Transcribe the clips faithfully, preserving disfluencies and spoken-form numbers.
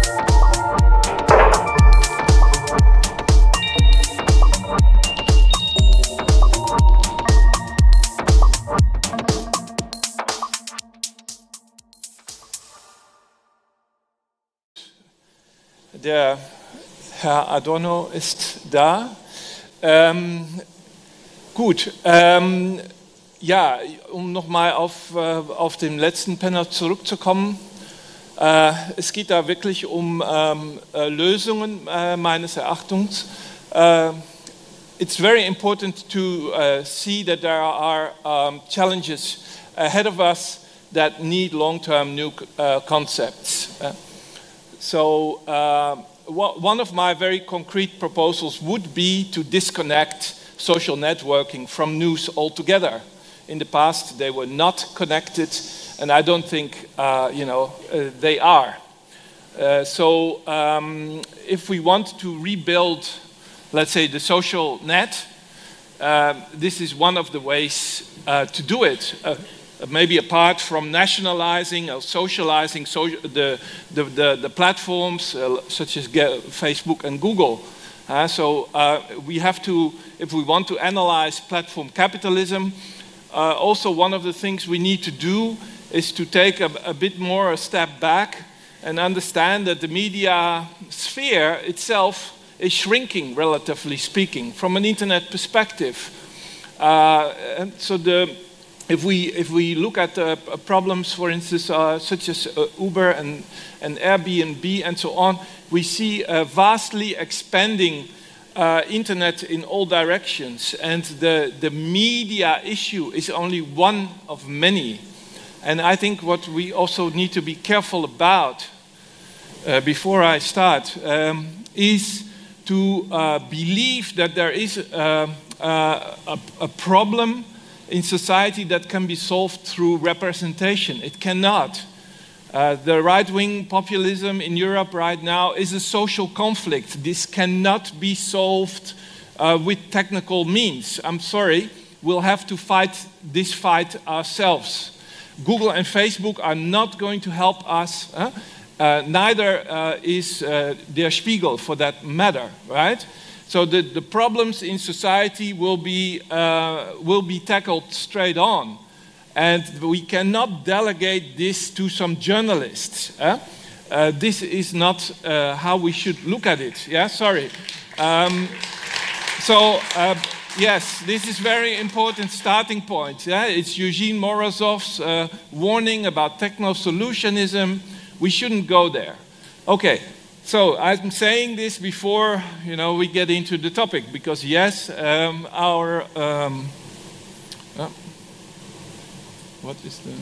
Der Herr Adorno ist da. Ähm, gut, ähm, ja, um nochmal auf, äh, auf den letzten Panel zurückzukommen. Äh, es geht da wirklich um ähm, äh, Lösungen äh, meines Erachtens. Uh, it's very important to uh, see that there are um, challenges ahead of us that need long-term new uh, concepts. Uh, So uh, one of my very concrete proposals would be to disconnect social networking from news altogether. In the past, they were not connected, and I don't think, uh, you know, uh, they are. Uh, so um, if we want to rebuild, let's say, the social net, uh, this is one of the ways uh, to do it. Uh, maybe apart from nationalizing or socializing so the, the, the, the platforms uh, such as Facebook and Google. Uh, so uh, we have to, if we want to analyze platform capitalism, uh, also one of the things we need to do is to take a, a bit more a step back and understand that the media sphere itself is shrinking, relatively speaking, from an internet perspective. Uh, and so the If we, if we look at uh, problems, for instance, uh, such as uh, Uber and, and Airbnb and so on, we see a vastly expanding uh, internet in all directions. And the, the media issue is only one of many. And I think what we also need to be careful about, uh, before I start, um, is to uh, believe that there is uh, uh, a, a problem in society that can be solved through representation. It cannot. Uh, the right-wing populism in Europe right now is a social conflict. This cannot be solved uh, with technical means. I'm sorry, we'll have to fight this fight ourselves. Google and Facebook are not going to help us. Huh? Uh, neither uh, is uh, Der Spiegel, for that matter, right? So the, the problems in society will be, uh, will be tackled straight on. And we cannot delegate this to some journalists. Eh? Uh, this is not uh, how we should look at it. Yeah, sorry. Um, so, uh, yes, this is very important starting point. Yeah? It's Eugene Morozov's uh, warning about techno-solutionism. We shouldn't go there. Okay. So I'm saying this before, you know, we get into the topic, because yes, um, our um, oh, what is the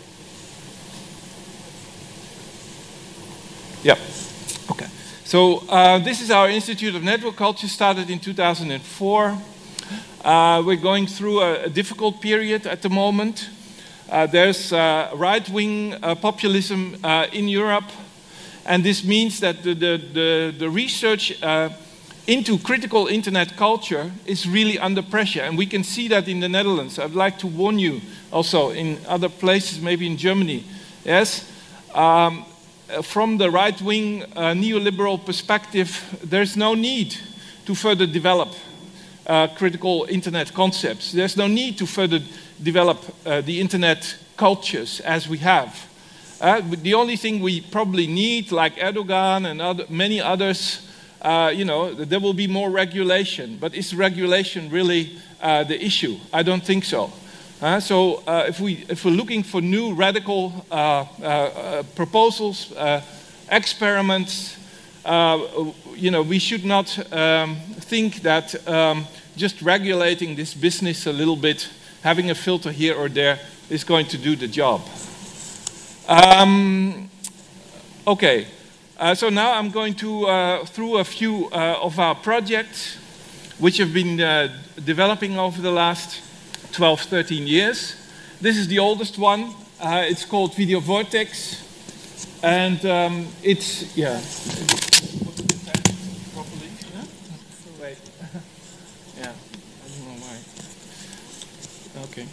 yeah okay. So uh, this is our Institute of Network Culture, started in two thousand four. Uh, we're going through a, a difficult period at the moment. Uh, there's uh, right-wing uh, populism uh, in Europe. And this means that the, the, the, the research uh, into critical internet culture is really under pressure. And we can see that in the Netherlands. I'd like to warn you also in other places, maybe in Germany. Yes, um, from the right-wing uh, neoliberal perspective, there's no need to further develop uh, critical internet concepts. There's no need to further develop uh, the internet cultures as we have. Uh, the only thing we probably need, like Erdogan and other, many others, uh, you know, there will be more regulation. But is regulation really uh, the issue? I don't think so. Uh, so uh, if, we, if we're looking for new radical uh, uh, uh, proposals, uh, experiments, uh, you know, we should not um, think that um, just regulating this business a little bit, having a filter here or there, is going to do the job. Um, okay, uh, so now I'm going to uh, through a few uh, of our projects which have been uh, developing over the last twelve, thirteen years. This is the oldest one. Uh, it's called Video Vortex, and um, it's yeah. Properly, yeah? Wait, yeah, I don't know why. Okay,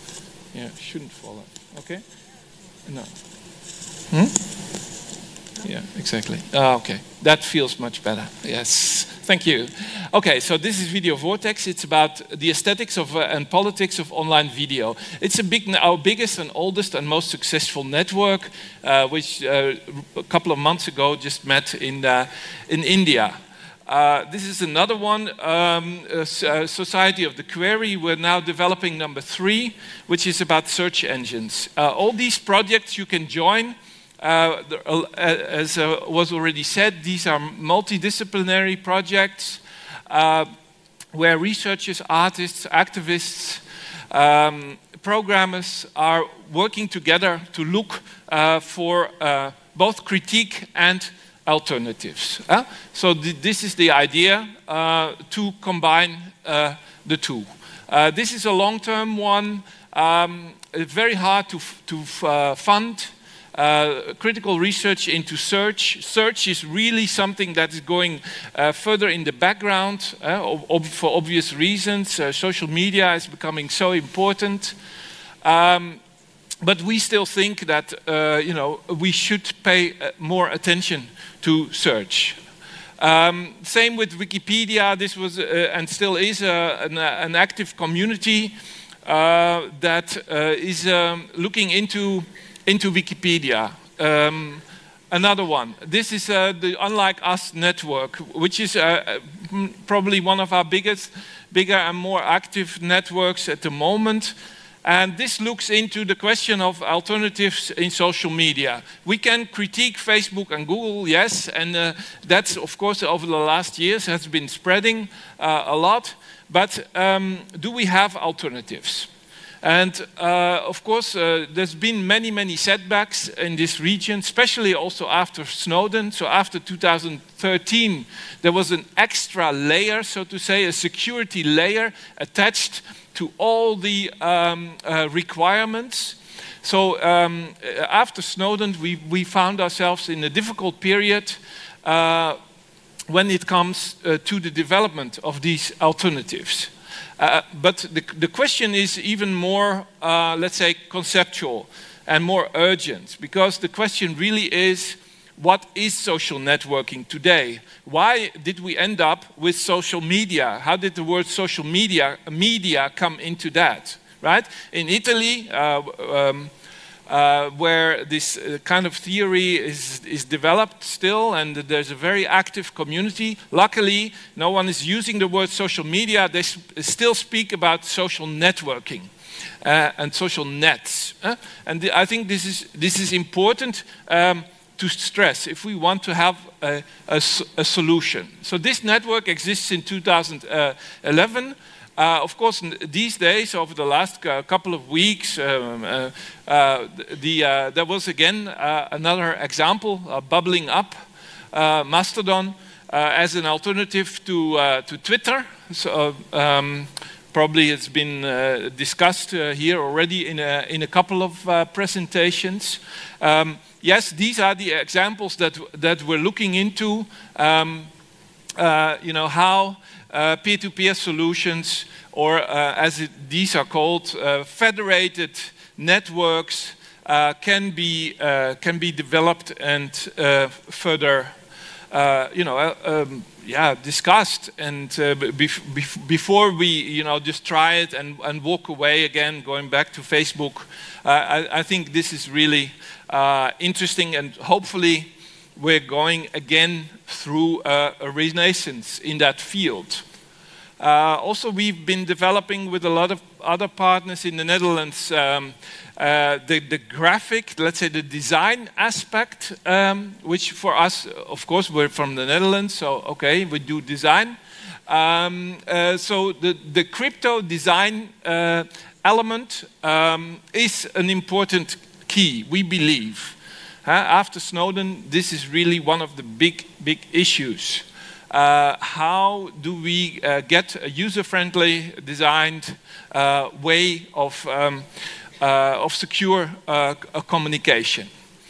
yeah, shouldn't fall off. Okay. No. Hmm? Yeah. Yeah, exactly. Ah, okay, that feels much better. Yes, thank you. Okay, so this is Video Vortex. It's about the aesthetics of uh, and politics of online video. It's a big, our biggest and oldest and most successful network, uh, which uh, a couple of months ago just met in uh, in India. Uh, this is another one, um, uh, Society of the Query. We're now developing number three, which is about search engines. Uh, all these projects you can join. Uh, as uh, was already said, these are multidisciplinary projects uh, where researchers, artists, activists, um, programmers are working together to look uh, for uh, both critique and alternatives. Uh? So th this is the idea, uh, to combine uh, the two. Uh, this is a long-term one, um, very hard to, f to f uh, fund. Uh, critical research into search. Search is really something that is going uh, further in the background uh, ob for obvious reasons. Uh, social media is becoming so important. Um, but we still think that uh, you know, we should pay uh, more attention to search. Um, same with Wikipedia. This was uh, and still is uh, an, an active community uh, that uh, is um, looking into into Wikipedia. Um, another one. This is uh, the Unlike Us network, which is uh, probably one of our biggest, bigger and more active networks at the moment. And this looks into the question of alternatives in social media. We can critique Facebook and Google, yes, and uh, that's, of course, over the last years has been spreading uh, a lot. But um, do we have alternatives? And uh, of course, uh, there's been many, many setbacks in this region, especially also after Snowden. So after two thousand thirteen, there was an extra layer, so to say, a security layer attached to all the um, uh, requirements. So um, after Snowden, we, we found ourselves in a difficult period uh, when it comes uh, to the development of these alternatives. Uh, but the, the question is even more, uh, let's say, conceptual and more urgent, because the question really is, what is social networking today? Why did we end up with social media? How did the word social media, media come into that, right? In Italy, uh, um, Uh, where this uh, kind of theory is, is developed still, and there's a very active community. Luckily, no one is using the word social media. They sp still speak about social networking uh, and social nets. Uh? And the, I think this is, this is important um, to stress if we want to have a, a, a solution. So this network exists in two thousand eleven. Uh, of course, these days, over the last uh, couple of weeks, um, uh, uh, the, uh, there was again uh, another example uh, bubbling up, uh, Mastodon, uh, as an alternative to, uh, to Twitter. So, um, probably it's been uh, discussed uh, here already in a, in a couple of uh, presentations. Um, yes, these are the examples that, that we're looking into, um, uh, you know, how Uh, peer-to-peer solutions, or uh, as it, these are called, uh, federated networks uh, can be uh, can be developed and uh, further, uh, you know, uh, um, yeah, discussed. And uh, bef bef before we, you know, just try it and, and walk away again, going back to Facebook, uh, I, I think this is really uh, interesting, and hopefully we're going again through uh, a renaissance in that field. Uh, also, we've been developing with a lot of other partners in the Netherlands um, uh, the, the graphic, let's say the design aspect, um, which for us, of course, we're from the Netherlands, so okay, we do design. Um, uh, so the, the crypto design uh, element um, is an important key, we believe. Uh, after Snowden, this is really one of the big, big issues. Uh, how do we uh, get a user-friendly designed uh, way of, um, uh, of secure uh, communication?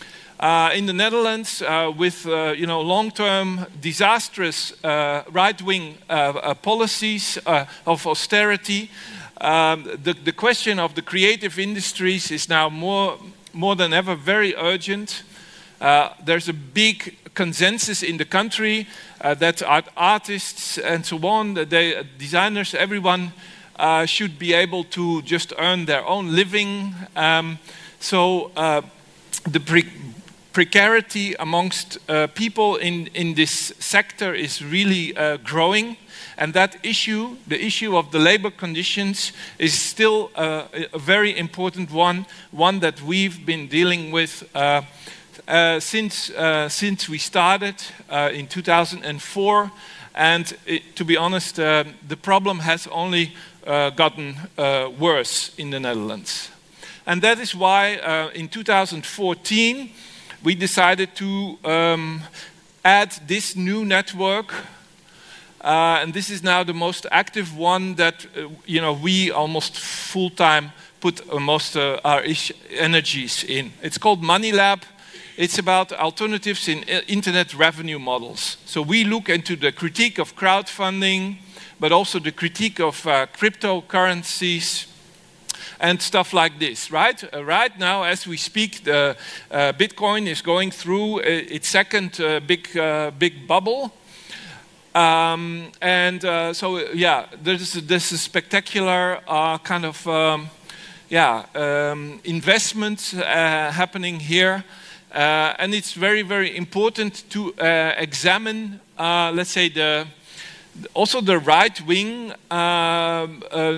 Uh, in the Netherlands, uh, with uh, you know, long-term disastrous uh, right-wing uh, uh, policies uh, of austerity, um, the, the question of the creative industries is now more, more than ever very urgent. Uh, there's a big consensus in the country uh, that art artists and so on, they, designers, everyone uh, should be able to just earn their own living. Um, so uh, the pre precarity amongst uh, people in, in this sector is really uh, growing. And that issue, the issue of the labor conditions, is still uh, a very important one, one that we've been dealing with uh, uh, since, uh, since we started uh, in two thousand four. And it, to be honest, uh, the problem has only uh, gotten uh, worse in the Netherlands. And that is why uh, in two thousand fourteen, we decided to um, add this new network. Uh, and this is now the most active one that uh, you know, we almost full-time put uh, most of our energies in. It's called MoneyLab. It's about alternatives in uh, internet revenue models. So we look into the critique of crowdfunding, but also the critique of uh, cryptocurrencies and stuff like this, right? Uh, right now, as we speak, the uh, Bitcoin is going through uh, its second uh, big, uh, big bubble. Um, and uh, so, yeah, there's this is spectacular uh, kind of, um, yeah, um, investment uh, happening here. Uh, and it's very, very important to uh, examine, uh, let's say, the also the right-wing uh, uh,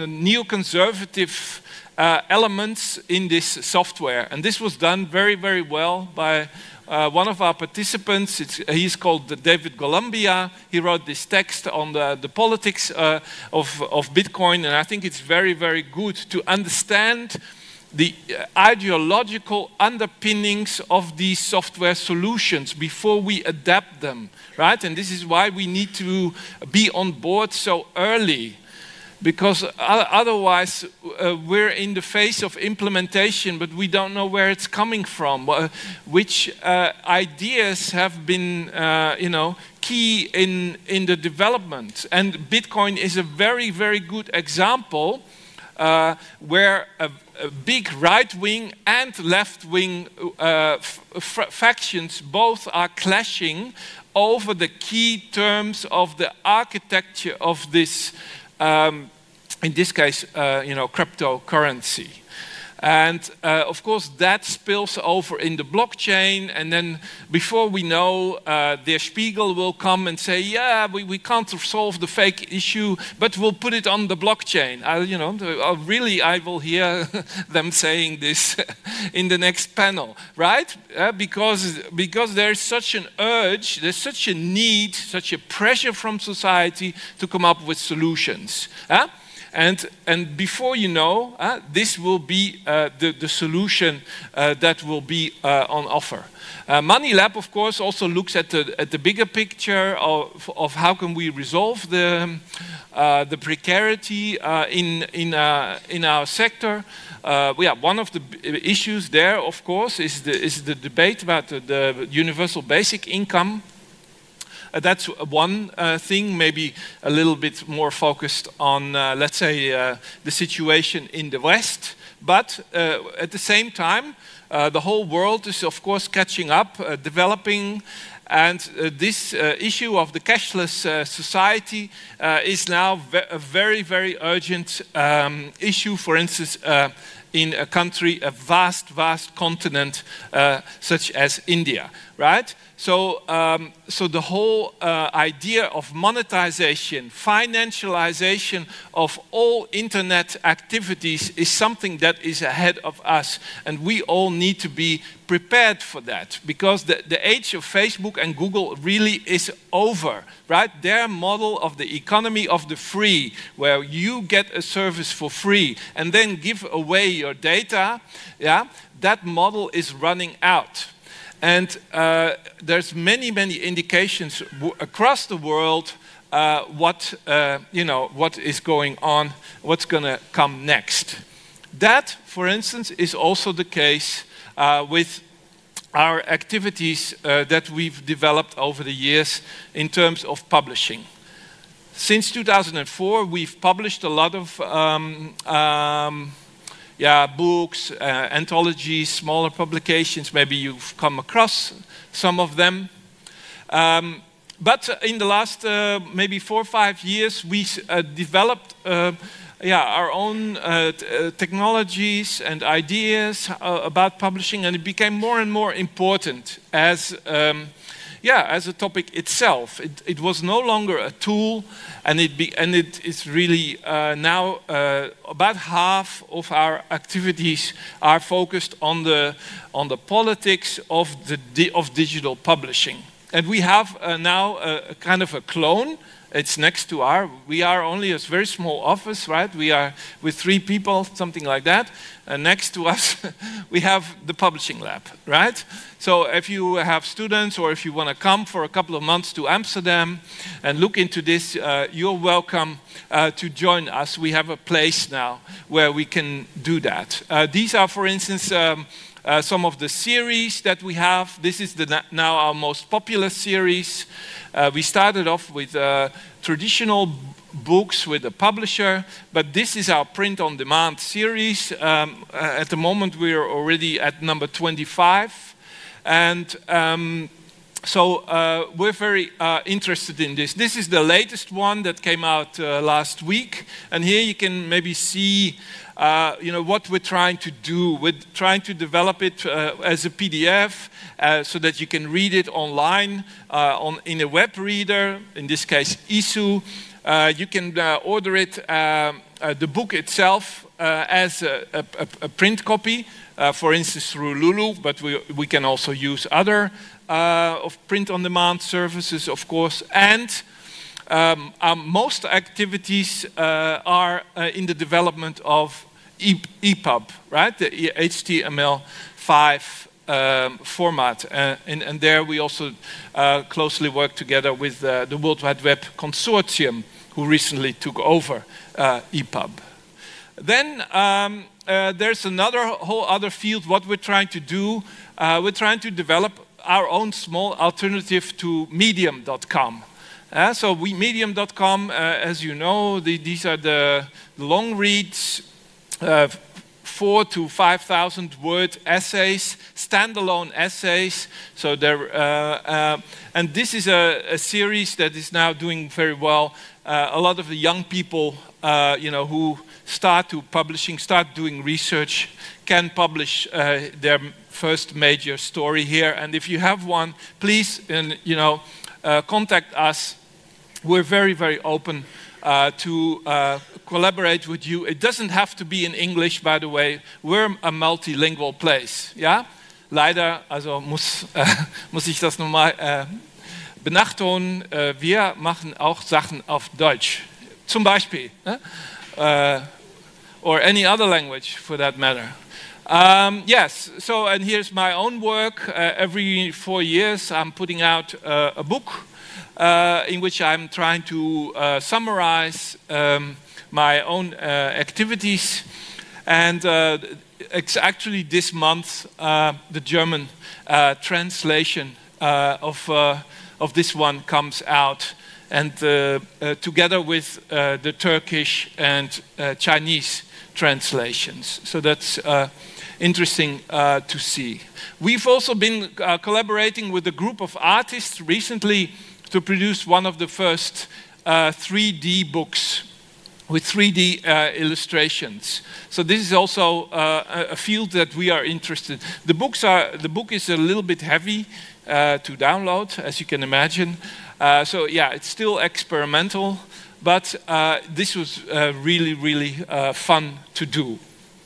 neoconservative uh, elements in this software. And this was done very, very well by uh, one of our participants. It's, he's called David Columbia. He wrote this text on the, the politics uh, of, of Bitcoin, and I think it's very, very good to understand the ideological underpinnings of these software solutions before we adapt them, right? And this is why we need to be on board so early, because otherwise uh, we're in the phase of implementation, but we don't know where it's coming from, uh, which uh, ideas have been, uh, you know, key in, in the development. And Bitcoin is a very, very good example uh, where a, a big right-wing and left-wing uh, factions both are clashing over the key terms of the architecture of this Um, in this case, uh, you know, cryptocurrency. And uh, of course that spills over in the blockchain, and then before we know, uh, Der Spiegel will come and say, yeah, we, we can't solve the fake issue, but we'll put it on the blockchain. I, you know, uh, really, I will hear them saying this in the next panel, right? Uh, because, because there's such an urge, there's such a need, such a pressure from society to come up with solutions. Uh? And, and before you know, uh, this will be uh, the, the solution uh, that will be uh, on offer. Uh, MoneyLab, of course, also looks at the, at the bigger picture of, of how can we resolve the, uh, the precarity uh, in, in, uh, in our sector. Uh, yeah, one of the issues there, of course, is the, is the debate about the, the universal basic income. Uh, that's one uh, thing, maybe a little bit more focused on, uh, let's say, uh, the situation in the West. But uh, at the same time, uh, the whole world is, of course, catching up, uh, developing. And uh, this uh, issue of the cashless uh, society uh, is now ve a very, very urgent um, issue, for instance, uh, in a country, a vast, vast continent uh, such as India, right? So, um, so the whole uh, idea of monetization, financialization of all internet activities is something that is ahead of us. And we all need to be prepared for that, because the, the age of Facebook and Google really is over, right? Their model of the economy of the free, where you get a service for free and then give away your data, yeah, that model is running out. And uh, there's many, many indications w across the world uh, what, uh, you know, what is going on, what's going to come next. That, for instance, is also the case uh, with our activities uh, that we've developed over the years in terms of publishing. Since two thousand four, we've published a lot of um, um, yeah, books, uh, anthologies, smaller publications. Maybe you've come across some of them. Um, but in the last uh, maybe four or five years, we uh, developed uh, yeah, our own uh, t uh, technologies and ideas uh, about publishing, and it became more and more important as um, yeah, as a topic itself. It, it was no longer a tool, and it, be, and it is really uh, now uh, about half of our activities are focused on the, on the politics of, the di of digital publishing. And we have uh, now a, a kind of a clone. It's next to our, we are only a very small office, right? We are with three people, something like that. And next to us, we have the publishing lab, right? So if you have students or if you want to come for a couple of months to Amsterdam and look into this, uh, you're welcome uh, to join us. We have a place now where we can do that. Uh, these are, for instance, um, Uh, some of the series that we have. This is the, now our most popular series. Uh, we started off with uh, traditional books with a publisher, but this is our print-on-demand series. Um, uh, at the moment, we are already at number twenty-five. And um, so uh, we're very uh, interested in this. This is the latest one that came out uh, last week. And here you can maybe see Uh, you know, what we're trying to do. We're trying to develop it uh, as a P D F uh, so that you can read it online uh, on, in a web reader, in this case ISO. Uh, you can uh, order it, uh, uh, the book itself, uh, as a, a, a print copy, uh, for instance through Lulu, but we, we can also use other uh, of print-on-demand services, of course. And um, our most activities uh, are uh, in the development of E P U B, right? The H T M L five um, format. Uh, and, and there we also uh, closely work together with uh, the World Wide Web Consortium, who recently took over uh, E P U B. Then um, uh, there's another whole other field, what we're trying to do. Uh, we're trying to develop our own small alternative to medium dot com. Uh, so we, medium dot com, uh, as you know, the, these are the long reads, Uh, four to five thousand word essays, standalone essays. So there, uh, uh, and this is a, a series that is now doing very well. Uh, a lot of the young people, uh, you know, who start to publishing, start doing research, can publish uh, their first major story here. And if you have one, please, and you know, uh, contact us. We're very, very open Uh, to uh, collaborate with you. It doesn't have to be in English, by the way. We're a multilingual place. Ja? Leider, also muss, äh, muss ich das nochmal äh, benachtonen, äh, wir machen auch Sachen auf Deutsch. Zum Beispiel. Äh? Uh, or any other language, for that matter. Um, yes, so, and here's my own work. Uh, every four years I'm putting out uh, a book Uh, in which I'm trying to uh, summarize um, my own uh, activities. And uh, it's actually this month uh, the German uh, translation uh, of, uh, of this one comes out. And uh, uh, together with uh, the Turkish and uh, Chinese translations. So that's uh, interesting uh, to see. We've also been uh, collaborating with a group of artists recently to produce one of the first uh, three D books with three D uh, illustrations. So this is also uh, a field that we are interested. The books are the book is a little bit heavy uh, to download, as you can imagine. Uh, so yeah, it's still experimental, but uh, this was uh, really, really uh, fun to do.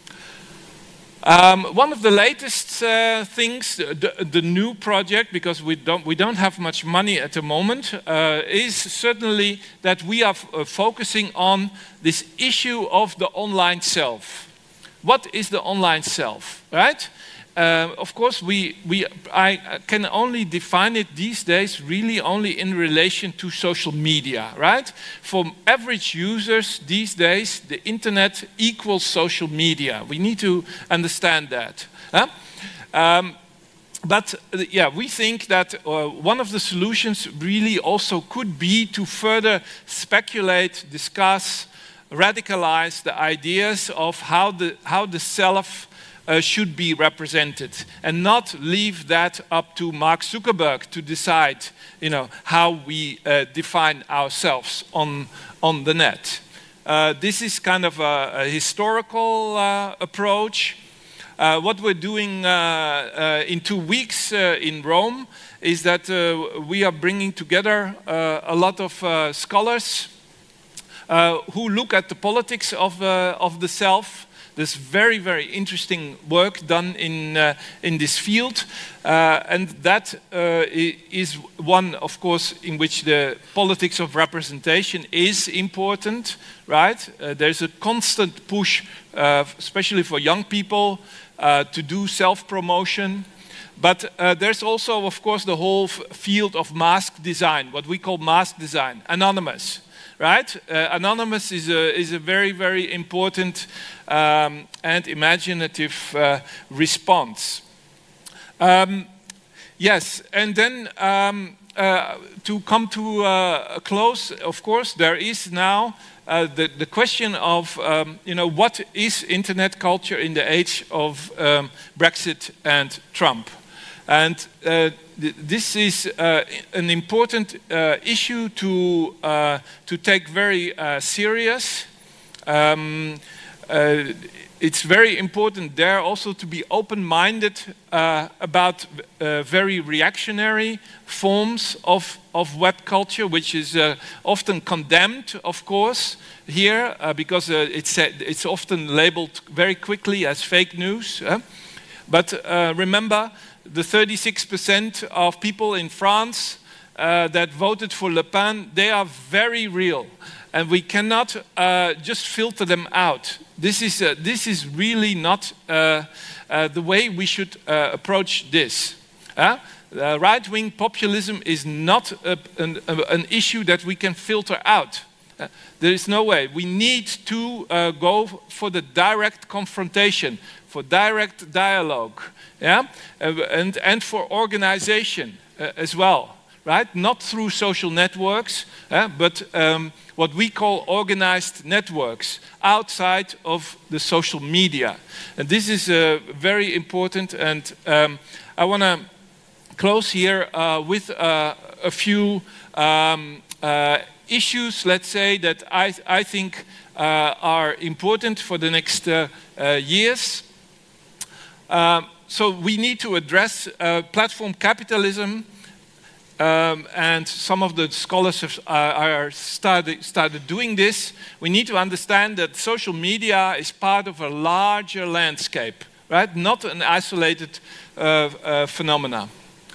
Um, one of the latest uh, things, the, the new project, because we don't, we don't have much money at the moment, uh, is certainly that we are uh, focusing on this issue of the online self. What is the online self, right? Uh, of course, we, we, I can only define it these days really only in relation to social media, right? For average users these days, the internet equals social media. We need to understand that. Huh? Um, but uh, yeah, we think that uh, one of the solutions really also could be to further speculate, discuss, radicalize the ideas of how the, how the self uh, should be represented, and not leave that up to Mark Zuckerberg to decide, you know, how we uh, define ourselves on, on the net. Uh, this is kind of a, a historical uh, approach. Uh, what we're doing uh, uh, in two weeks uh, in Rome is that uh, we are bringing together uh, a lot of uh, scholars uh, who look at the politics of, uh, of the self. There's very, very interesting work done in, uh, in this field. Uh, and that uh, is one, of course, in which the politics of representation is important, right? Uh, there's a constant push, uh, especially for young people, uh, to do self-promotion. But uh, there's also, of course, the whole f field of mask design, what we call mask design, anonymous. Right? Uh, anonymous is a, is a very, very important um, and imaginative uh, response. Um, yes, and then um, uh, to come to uh, a close, of course, there is now uh, the, the question of, um, you know, what is internet culture in the age of um, Brexit and Trump? And uh, th this is uh, an important uh, issue to, uh, to take very uh, serious. Um, uh, it's very important there also to be open-minded uh, about uh, very reactionary forms of, of web culture, which is uh, often condemned, of course, here, uh, because uh, it's, uh, it's often labeled very quickly as fake news. Uh? But uh, remember, the thirty-six percent of people in France uh, that voted for Le Pen, they are very real. And we cannot uh, just filter them out. This is, uh, this is really not uh, uh, the way we should uh, approach this. Uh, uh, right-wing populism is not a, an, an issue that we can filter out. Uh, there is no way. We need to uh, go for the direct confrontation, for direct dialogue, yeah, uh, and and for organization uh, as well, right? Not through social networks, uh, but um, what we call organized networks outside of the social media, and this is uh, very important. And um, I want to close here uh, with uh, a few um, uh, issues, let's say, that I I think uh, are important for the next uh, uh, years. Um, so we need to address uh, platform capitalism, um, and some of the scholars have, uh, are started, started doing this. We need to understand that social media is part of a larger landscape, right? Not an isolated uh, uh, phenomena.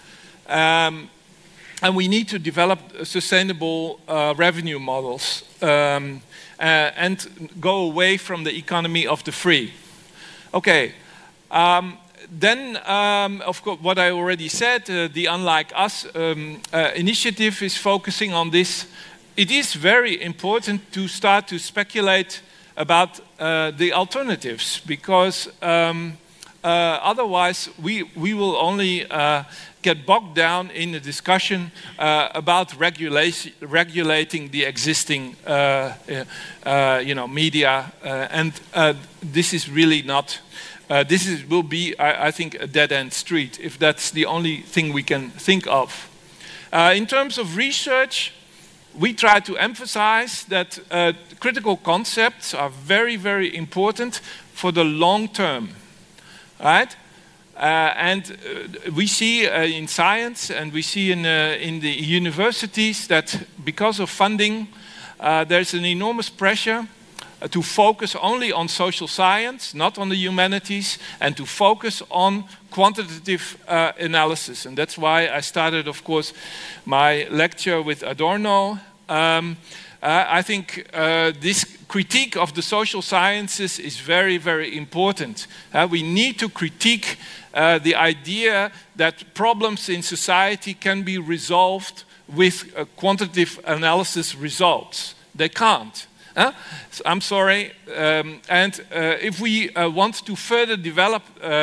Um, and we need to develop sustainable uh, revenue models um, uh, and go away from the economy of the free. Okay. Um, then, um, of course, what I already said, uh, the Unlike Us um, uh, initiative is focusing on this. It is very important to start to speculate about uh, the alternatives, because um, uh, otherwise we, we will only uh, get bogged down in a discussion uh, about regulation, regulating the existing uh, uh, you know, media, uh, and uh, this is really not. Uh, this is, will be, I, I think, a dead-end street, if that's the only thing we can think of. Uh, in terms of research, we try to emphasize that uh, critical concepts are very, very important for the long term, right? Uh, and uh, we see uh, in science, and we see in, uh, in the universities, that because of funding, uh, there's an enormous pressure Uh, to focus only on social science, not on the humanities, and to focus on quantitative uh, analysis. And that's why I started, of course, my lecture with Adorno. Um, uh, I think uh, this critique of the social sciences is very, very important. Uh, we need to critique uh, the idea that problems in society can be resolved with uh, quantitative analysis results. They can't. Huh? So I'm sorry, um, and uh, if we uh, want to further develop uh,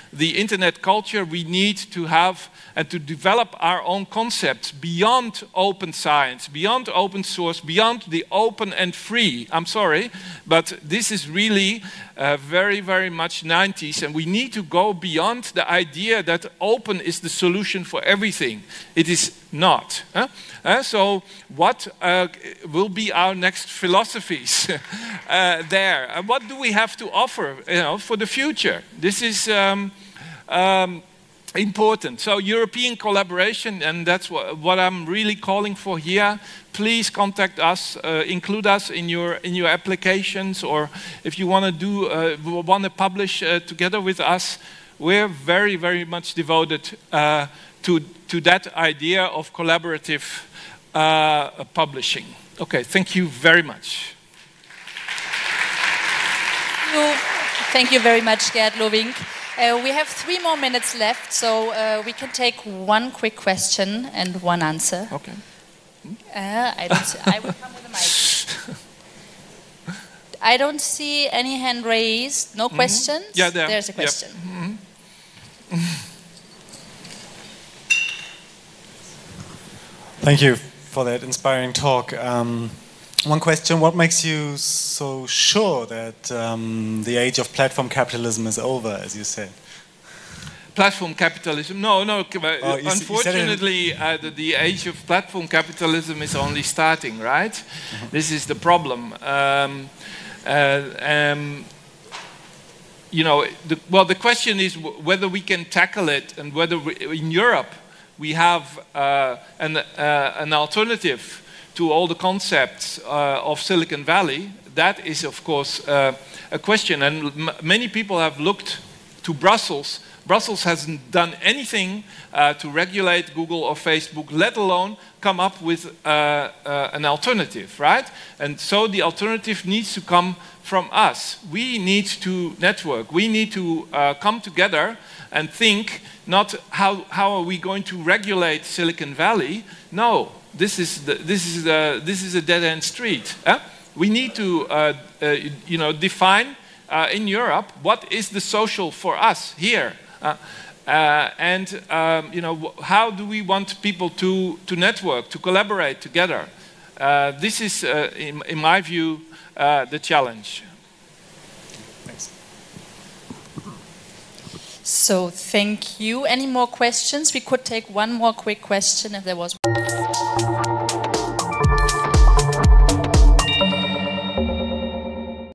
the internet culture, we need to have and to develop our own concepts beyond open science, beyond open source, beyond the open and free. I'm sorry, but this is really uh, very, very much nineties, and we need to go beyond the idea that open is the solution for everything. It is not. Huh? Uh, so what uh, will be our next philosophies uh, there? And what do we have to offer, you know, for the future? This is um, um, important. So European collaboration, and that's what, what I'm really calling for here. Please contact us, uh, include us in your in your applications, or if you want to do uh, want to publish uh, together with us. We're very, very much devoted uh, to to that idea of collaborative uh, publishing. Okay, thank you very much. Thank you, thank you very much, Gerd Lovink. Uh, we have three more minutes left, so uh, we can take one quick question and one answer. Okay. Uh, I don't see, I will come with a mic. I don't see any hand raised. No mm-hmm. questions? Yeah, there. There's a question. Yep. Mm-hmm. Thank you for that inspiring talk. Um, one question, what makes you so sure that um, the age of platform capitalism is over, as you said? Platform capitalism? No, no. Oh, you unfortunately, uh, the, the age of platform capitalism is only starting, right? Mm-hmm. This is the problem. Um, uh, um, you know, the, well, the question is w whether we can tackle it, and whether we, in Europe we have uh, an, uh, an alternative to all the concepts uh, of Silicon Valley. That is, of course, uh, a question. And m many people have looked to Brussels. Brussels hasn't done anything uh, to regulate Google or Facebook, let alone come up with uh, uh, an alternative, right? And so the alternative needs to come from us. We need to network. We need to uh, come together and think not how, how are we going to regulate Silicon Valley. No, this is, the, this is, the, this is a dead-end street. Eh? We need to uh, uh, you know, define uh, in Europe what is the social for us here. Uh, uh, and um, you know, how do we want people to, to network, to collaborate together? Uh, this is, uh, in, in my view, uh, the challenge. Thanks. So thank you. Any more questions? We could take one more quick question if there was one.